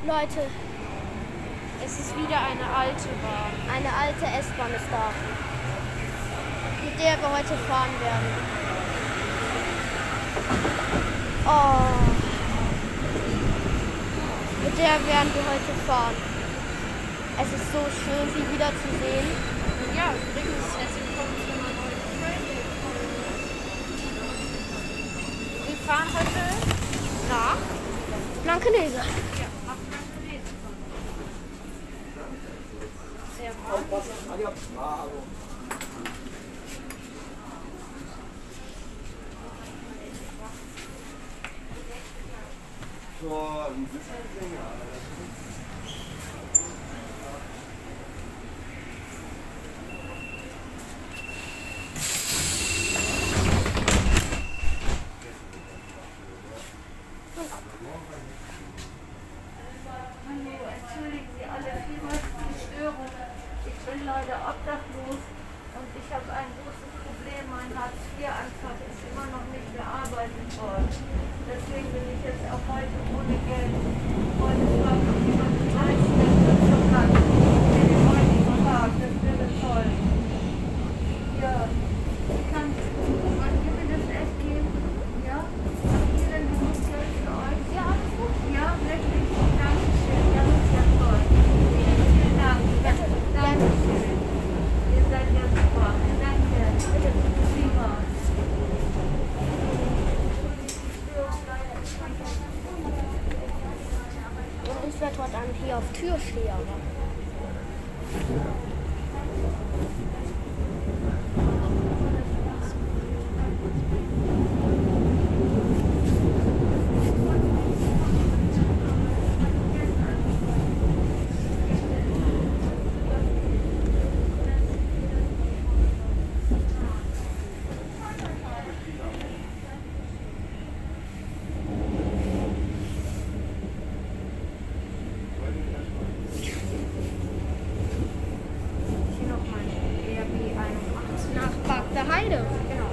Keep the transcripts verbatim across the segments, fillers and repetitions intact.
Leute, Es ist wieder eine alte Bahn. eine alte S-Bahn ist da, mit der wir heute fahren werden. Oh. Mit der werden wir heute fahren. Es ist so schön, sie wieder zu sehen. Ja, übrigens, herzlich willkommen zu einer neuen Folge. Wir fahren heute nach Blankenese. Ja, nach Blankenese. Sehr warm. So, ein bisschen länger. Hallo, entschuldigen Sie alle vielmals die Störung. Ich bin leider obdachlos und ich habe ein großes Problem. Mein Hartz vier Antrag ist immer noch nicht bearbeitet worden. Deswegen bin ich jetzt auch heute ohne Geld. Heute fragen, ob jemand eine Unterstützung hat für den heutigen Tag. Das wäre toll. Ja, ich kann, man kann mir das echt geben. Ja? Habt ihr denn genug Geld für euch? Ja, alles gut. Ja, wirklich. Dankeschön. Ja, das ist ja toll. Vielen, vielen Dank. Ja, Dankeschön. Ihr seid ja super. Danke. Bitte. Prima. Und ich werde heute Abend hier auf Türsteher. Hier noch mein R B einundachtzig. Nach Bad der Heide. Genau.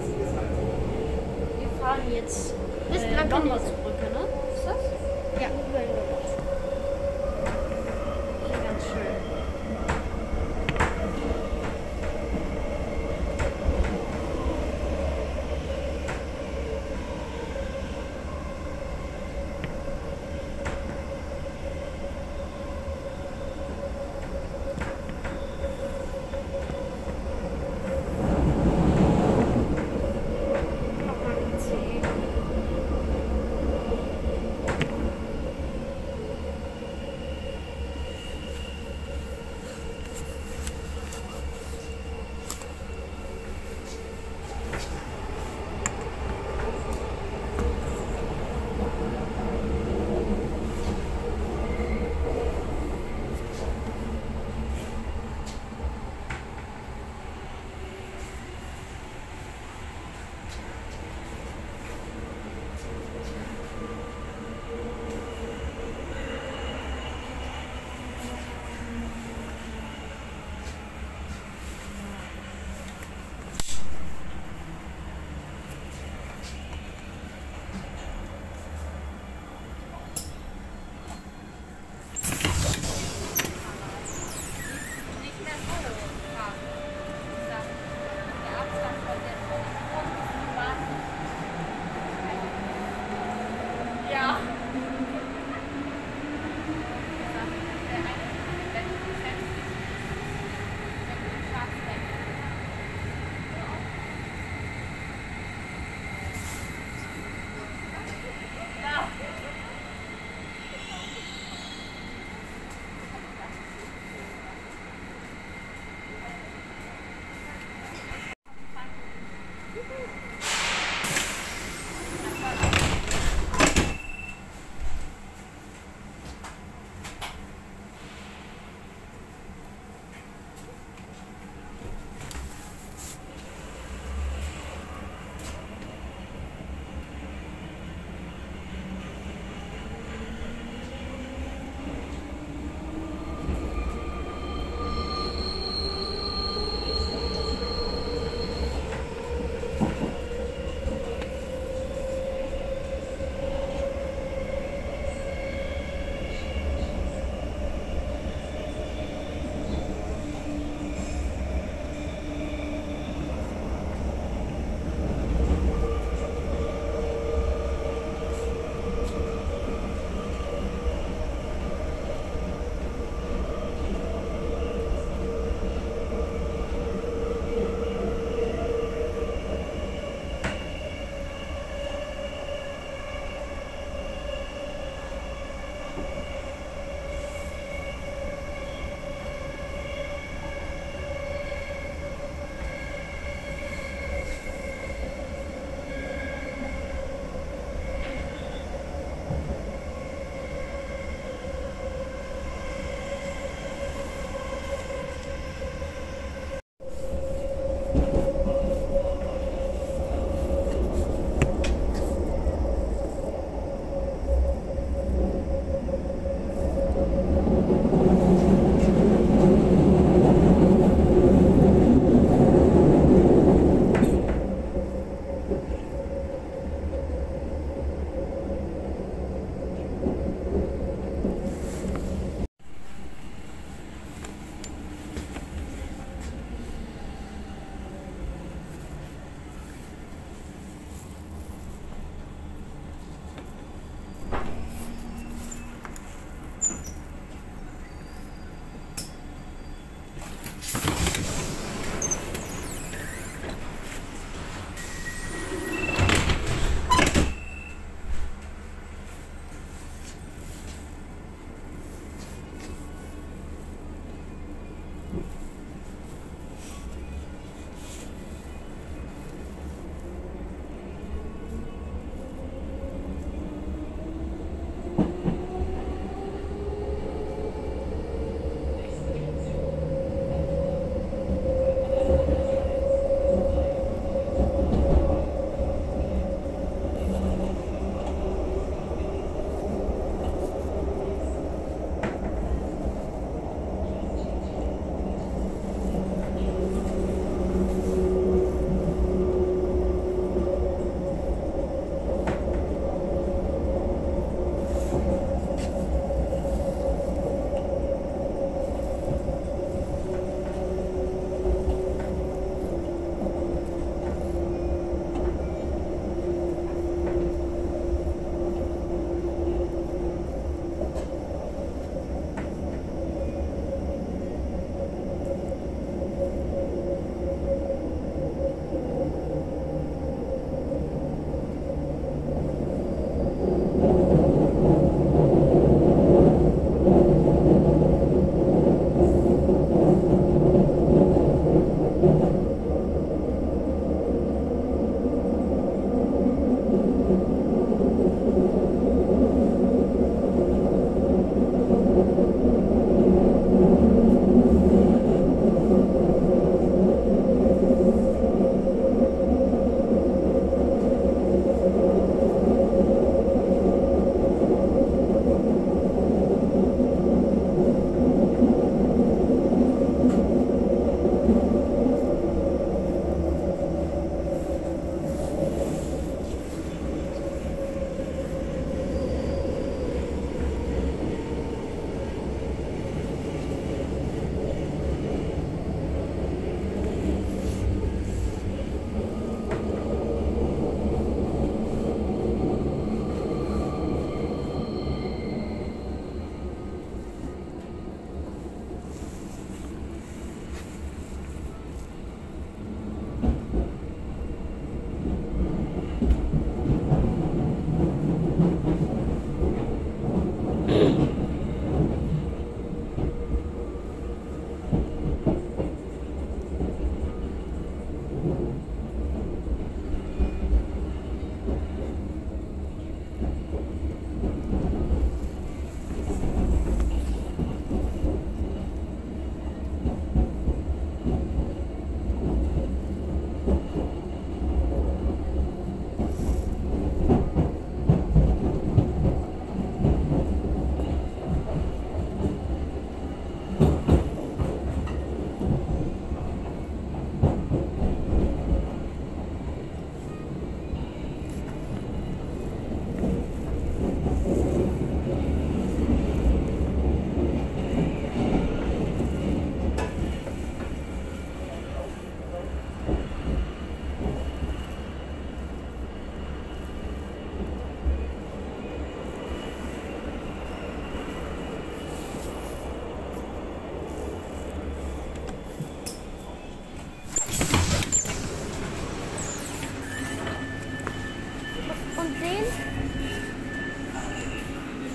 Wir fahren jetzt Bis äh, Blankenese. Lombardsbrücke, ne? Ist das? Ja, über den Lombards. Hier ganz schön. Nochmal I C E.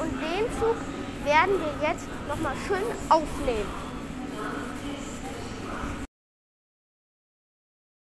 Und den Zug werden wir jetzt nochmal schön aufnehmen.